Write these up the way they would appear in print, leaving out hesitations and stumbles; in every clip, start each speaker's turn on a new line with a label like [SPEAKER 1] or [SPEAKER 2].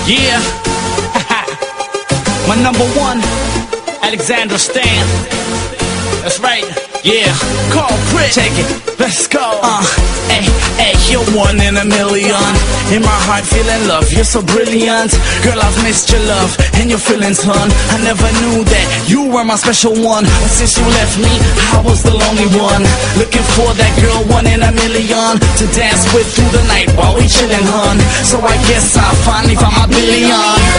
[SPEAKER 1] Yeah. My number one, Alexander Stan. That's right. Yeah. Call Crit. Take it. Let's go. Hey, you're one in a million. In my heart, feeling love. You're so brilliant. Girl, I've missed your love and your feelings, hun. I never knew that you were my special one. But since you left me, I was the lonely one. Looking for that girl, one in a million, to dance with through the night while we chillin', hun. So I guess I finally found my billion.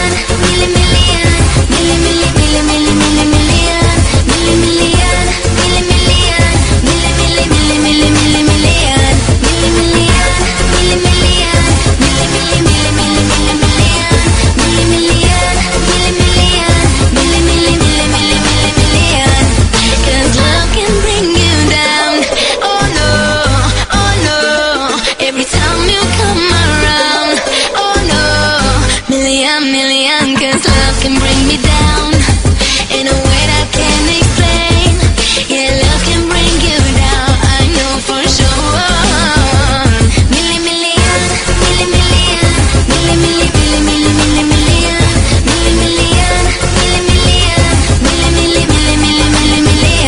[SPEAKER 2] Million, cause love can bring me down in a way that I can't explain. Yeah, love can bring you down, I know for sure. Million, million, million, million, million, million, million, million, million, million, million, million, million, million, million, million,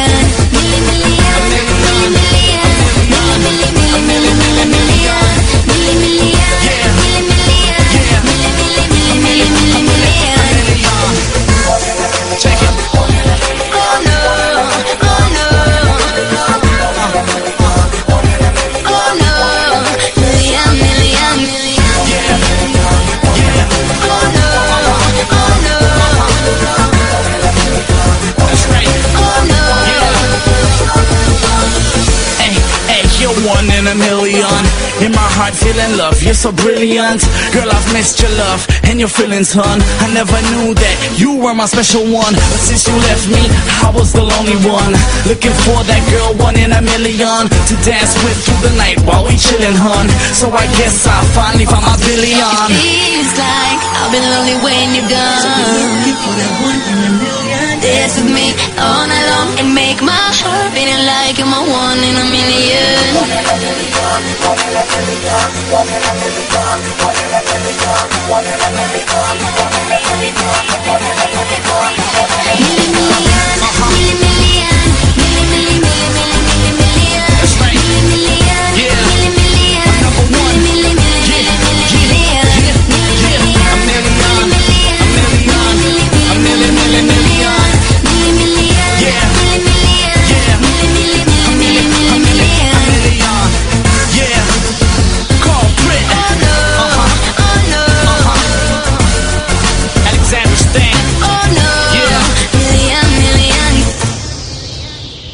[SPEAKER 1] one in a million. In my heart, feeling love. You're so brilliant. Girl, I've missed your love and your feelings, hun. I never knew that you were my special one. But since you left me, I was the lonely one. Looking for that girl, one in a million, to dance with through the night while we chillin', hun. So I guess I finally found my billion.
[SPEAKER 2] Feels like I've been lonely when you're gone. So looking for that one in a million. Dance with me all night long and make my heart beating like you're my one in a million. Million, million, million, million.